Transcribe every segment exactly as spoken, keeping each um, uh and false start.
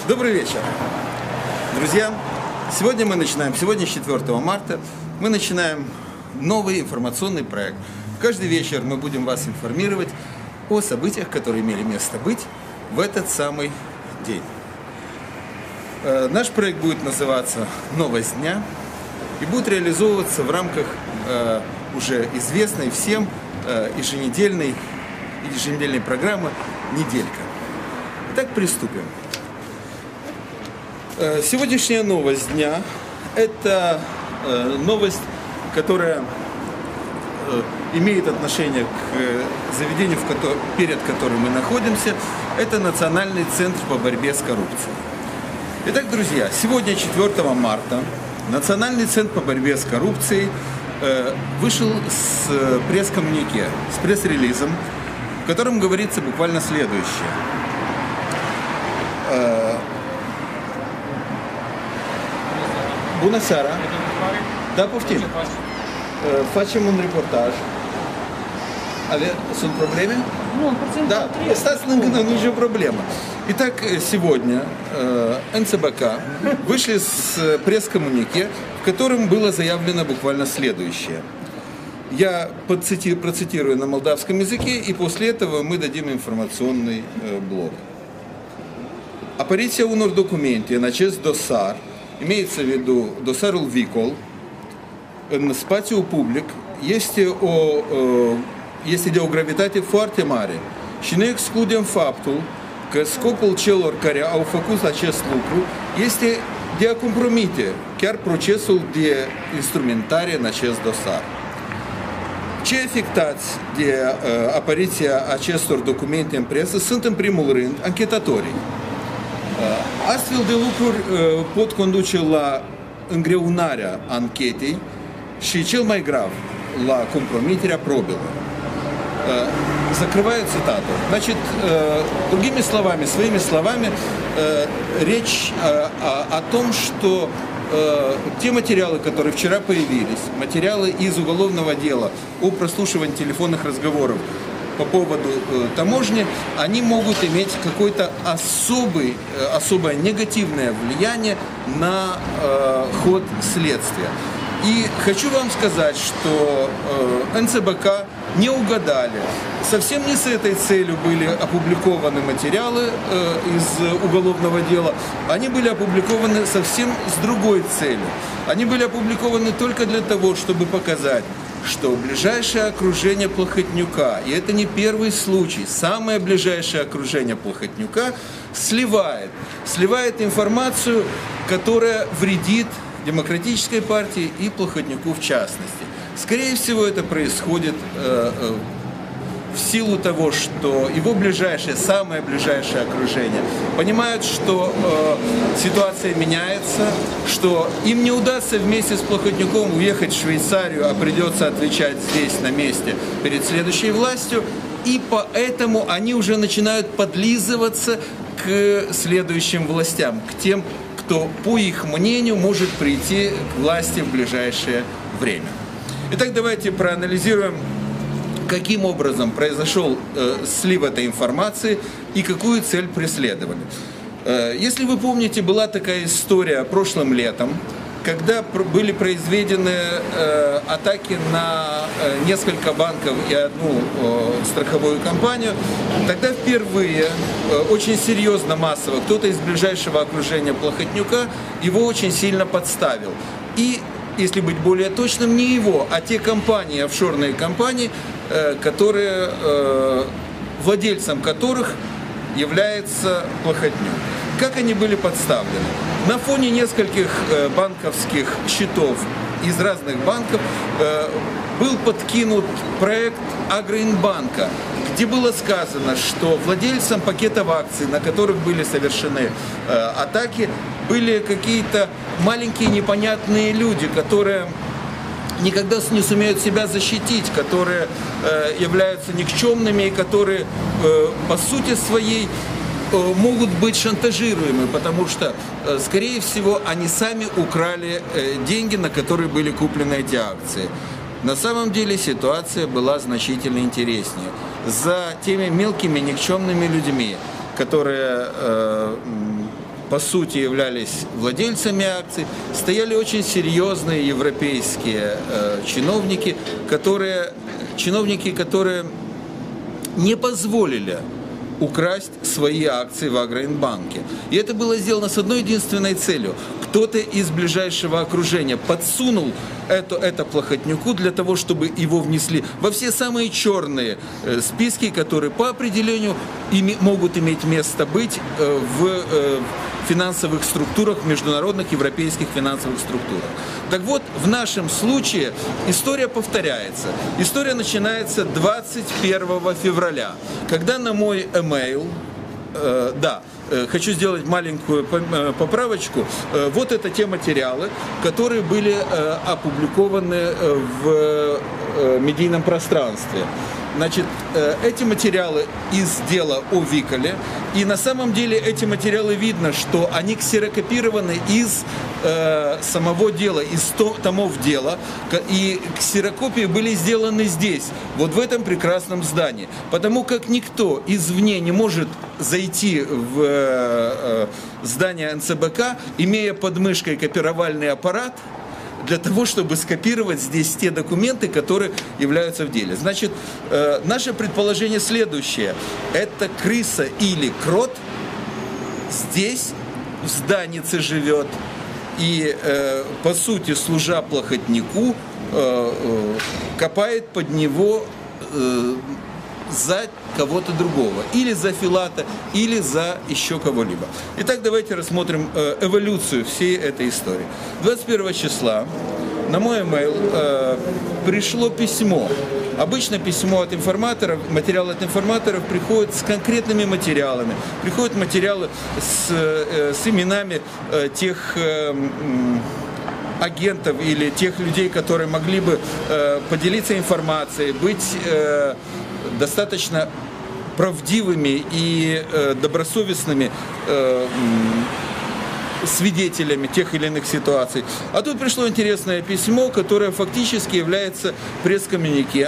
Добрый вечер, друзья. Сегодня мы начинаем, сегодня четвёртого марта, мы начинаем новый информационный проект. Каждый вечер мы будем вас информировать о событиях, которые имели место быть в этот самый день. Э, наш проект будет называться «Новость дня» и будет реализовываться в рамках э, уже известной всем э, еженедельной, еженедельной программы «Неделька». Итак, приступим. Сегодняшняя новость дня – это новость, которая имеет отношение к заведению, в котором, перед которым мы находимся. Это Национальный центр по борьбе с коррупцией. Итак, друзья, сегодня, четвёртого марта, Национальный центр по борьбе с коррупцией вышел с пресс-коммюнике, с пресс-релизом, в котором говорится буквально следующее. Bună seara! Da, poftim! Facem un reportaj. Sunt probleme? Да, stați lângă, nicio проблема. Итак, сегодня эн цэ бэ ка вышли с пресс-коммунике, в котором было заявлено буквально следующее. Я процитирую на молдавском языке, и после этого мы дадим информационный блок. Apariția unor documente în acest dosar, имеется в виду dosarul Vicol, în spațiul public, este, o, este de o gravitate foarte mare și nu excludem faptul că scopul celor care au făcut acest lucru este de a compromite chiar procesul de instrumentare în acest dosar. Cei afectați de apariția acestor documente în presă sunt, în primul rând, anchetatorii. Astfel de lucruri pot conduce la îngreunarea anchetei și, cel mai grav, la compromiterea probelor. Закрываю цитату. Значит, другими словами, своими словами, речь о том, что те материалы, которые вчера появились, материалы из уголовного дела о прослушивании телефонных разговоров по поводу э, таможни, они могут иметь какое-то особый, э, особое негативное влияние на э, ход следствия. И хочу вам сказать, что э, эн цэ бэ ка не угадали. Совсем не с этой целью были опубликованы материалы э, из уголовного дела. Они были опубликованы совсем с другой целью. Они были опубликованы только для того, чтобы показать, что ближайшее окружение Плохотнюка, и это не первый случай, самое ближайшее окружение Плохотнюка сливает, сливает информацию, которая вредит Демократической партии и Плохотнюку в частности. Скорее всего, это происходит э, э, в силу того, что его ближайшее, самое ближайшее окружение понимают, что э, ситуация меняется, что им не удастся вместе с Плохотнюком уехать в Швейцарию, а придется отвечать здесь, на месте, перед следующей властью, и поэтому они уже начинают подлизываться к следующим властям, к тем, кто, по их мнению, может прийти к власти в ближайшее время. Итак, давайте проанализируем, каким образом произошел э, слив этой информации и какую цель преследовали. Э, если вы помните, была такая история прошлым летом, когда пр были произведены э, атаки на э, несколько банков и одну э, страховую компанию. Тогда впервые, э, очень серьезно, массово, кто-то из ближайшего окружения Плохотнюка его очень сильно подставил. И, если быть более точным, не его, а те компании, офшорные компании, которые, владельцем которых является Плохотнюк. Как они были подставлены? На фоне нескольких банковских счетов из разных банков был подкинут проект Агроинбанка, где было сказано, что владельцем пакетов акций, на которых были совершены атаки, были какие-то маленькие непонятные люди, которые никогда не сумеют себя защитить, которые э, являются никчемными и которые э, по сути своей э, могут быть шантажируемы, потому что, э, скорее всего, они сами украли э, деньги, на которые были куплены эти акции. На самом деле ситуация была значительно интереснее. За теми мелкими никчемными людьми, которые э, по сути являлись владельцами акций, стояли очень серьезные европейские э, чиновники, которые, чиновники, которые не позволили украсть свои акции в Агроинбанке. И это было сделано с одной единственной целью. Кто-то из ближайшего окружения подсунул это, это Плохотнюку для того, чтобы его внесли во все самые черные э, списки, которые по определению ими, могут иметь место быть э, в э, финансовых структурах, международных европейских финансовых структурах. Так вот, в нашем случае история повторяется. История начинается двадцать первого февраля, когда на мой email, э, да, э, хочу сделать маленькую поправочку, э, вот это те материалы, которые были э, опубликованы э, в э, медийном пространстве. Значит, эти материалы из дела о Виколе, и на самом деле эти материалы видно, что они ксерокопированы из э, самого дела, из томов дела, и ксерокопии были сделаны здесь, вот в этом прекрасном здании, потому как никто извне не может зайти в э, здание эн цэ бэ ка, имея под мышкой копировальный аппарат, для того, чтобы скопировать здесь те документы, которые являются в деле. Значит, э, наше предположение следующее. Это крыса или крот здесь, в зданице живет, и, э, по сути, служа Плохотнюку, э, э, копает под него э, за кого-то другого, или за Филата, или за еще кого-либо. Итак, давайте рассмотрим э, эволюцию всей этой истории. двадцать первого числа на мой email э, пришло письмо. Обычно письмо от информаторов, материалы от информаторов приходят с конкретными материалами, приходят материалы с, э, с именами э, тех э, агентов или тех людей, которые могли бы э, поделиться информацией, быть э, достаточно правдивыми и э, добросовестными э, свидетелями тех или иных ситуаций. А тут пришло интересное письмо, которое фактически является пресс-коммюнике,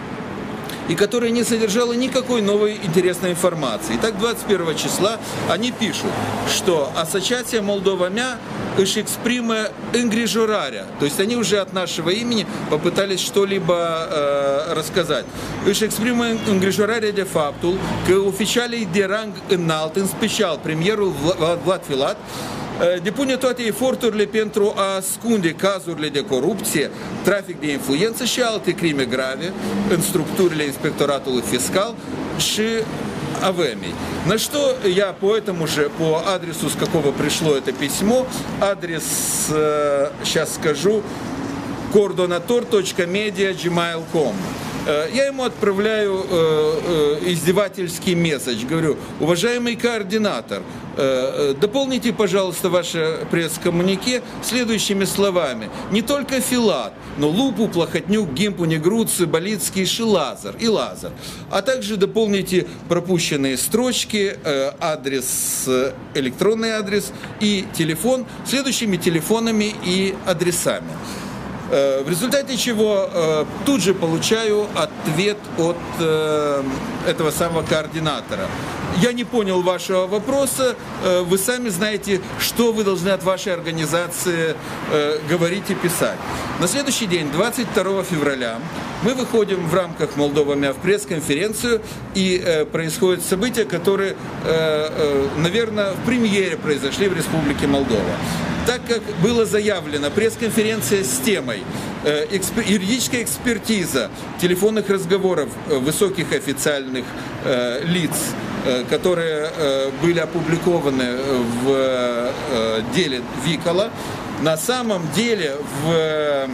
и которое не содержало никакой новой интересной информации. Итак, двадцать первого числа они пишут, что Ассоциация Молдова Мя își exprimă îngrijorarea. То есть они уже от нашего имени попытались что-либо э, рассказать. Își exprimă îngrijorarea de faptul că oficialii de rang înalt, în special premierul Vlad Filat, depune toate eforturile pentru a ascunde cazurile de corupție, trafic de influență și alte crime grave în structurile Inspectoratului Fiscal și а вэ эм и. На что я по этому же, по адресу, с какого пришло это письмо, адрес, э, сейчас скажу, координатор точка медиа точка джимейл точка ком. Я ему отправляю э, э, издевательский месседж, говорю: уважаемый координатор, э, дополните, пожалуйста, ваше пресс-коммунике следующими словами. Не только Филат, но Лупу, Плохотнюк, Гимпу, Негруци, Болицкий, Шилазар и Лазар. А также дополните пропущенные строчки, э, адрес, электронный адрес и телефон следующими телефонами и адресами. В результате чего э, тут же получаю ответ от э, этого самого координатора. Я не понял вашего вопроса, э, вы сами знаете, что вы должны от вашей организации э, говорить и писать. На следующий день, двадцать второго февраля, мы выходим в рамках Молдова Мя в пресс-конференцию, и э, происходят события, которые, э, э, наверное, в премьере произошли в Республике Молдова. Так как было заявлено, пресс-конференция с темой э, экспер, юридическая экспертиза телефонных разговоров э, высоких официальных э, лиц, э, которые э, были опубликованы в э, деле Викола, на самом деле, в,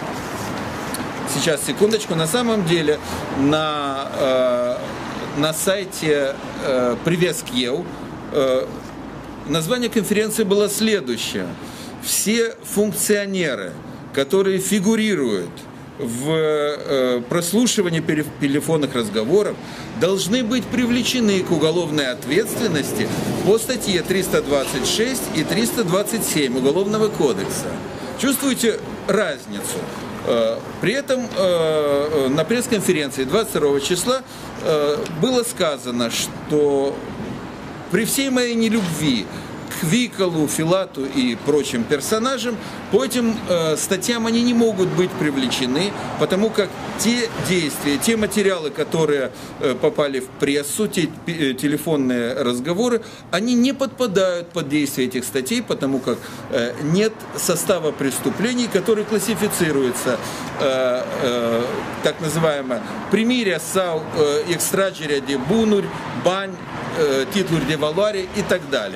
сейчас, секундочку, на самом деле на, э, на сайте э, Привез Киев э, название конференции было следующее. Все функционеры, которые фигурируют в э, прослушивании телефонных разговоров, должны быть привлечены к уголовной ответственности по статье триста двадцать шесть и триста двадцать семь Уголовного кодекса. Чувствуете разницу? Э, при этом э, на пресс-конференции двадцать второго числа э, было сказано, что при всей моей нелюбви к Виколу, Филату и прочим персонажам, по этим э, статьям они не могут быть привлечены, потому как те действия, те материалы, которые э, попали в прессу, те э, телефонные разговоры, они не подпадают под действие этих статей, потому как э, нет состава преступлений, который классифицируется э, э, так называемое «примирие сау э, экстраджеря де бунурь, бань, э, титлур де валуари» и так далее.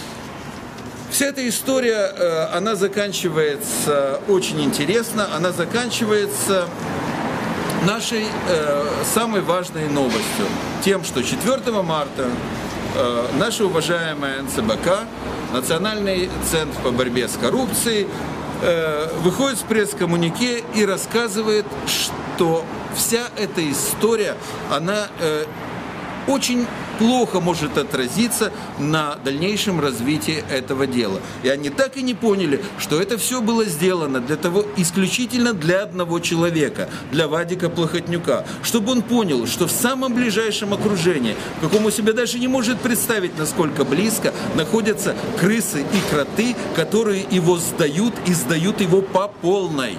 Вся эта история, она заканчивается очень интересно, она заканчивается нашей самой важной новостью, тем, что четвёртого марта наша уважаемая эн цэ бэ ка, Национальный центр по борьбе с коррупцией, выходит с пресс-коммюнике и рассказывает, что вся эта история, она очень плохо может отразиться на дальнейшем развитии этого дела. И они так и не поняли, что это все было сделано для того, исключительно для одного человека, для Вадика Плохотнюка, чтобы он понял, что в самом ближайшем окружении, какому себе даже не может представить, насколько близко, находятся крысы и кроты, которые его сдают и сдают его по полной.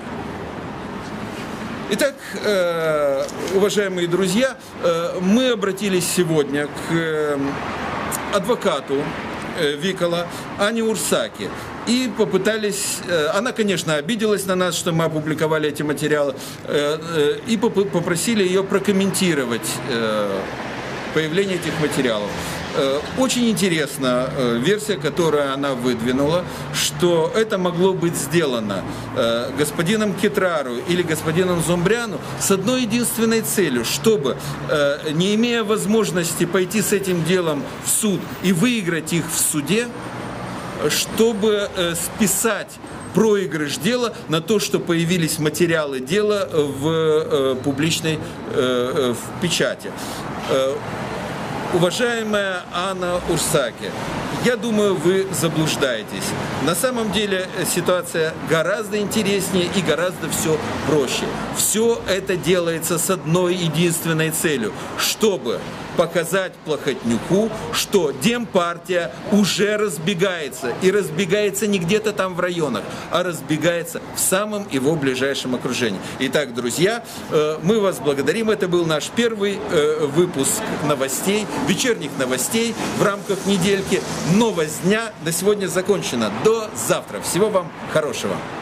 Итак, уважаемые друзья, мы обратились сегодня к адвокату Викола Ане Урсаке и попытались, она, конечно, обиделась на нас, что мы опубликовали эти материалы, и попросили ее прокомментировать появление этих материалов. Очень интересна версия, которую она выдвинула, что это могло быть сделано господином Кетрару или господином Зомбряну с одной единственной целью, чтобы, не имея возможности пойти с этим делом в суд и выиграть их в суде, чтобы списать проигрыш дела на то, что появились материалы дела в публичной в печати. Уважаемая Анна Урсаке, я думаю, вы заблуждаетесь. На самом деле ситуация гораздо интереснее и гораздо все проще. Все это делается с одной единственной целью, чтобы показать Плохотнюку, что Демпартия уже разбегается. И разбегается не где-то там в районах, а разбегается в самом его ближайшем окружении. Итак, друзья, мы вас благодарим. Это был наш первый выпуск новостей, вечерних новостей в рамках недельки. Новость дня на сегодня закончена. До завтра. Всего вам хорошего.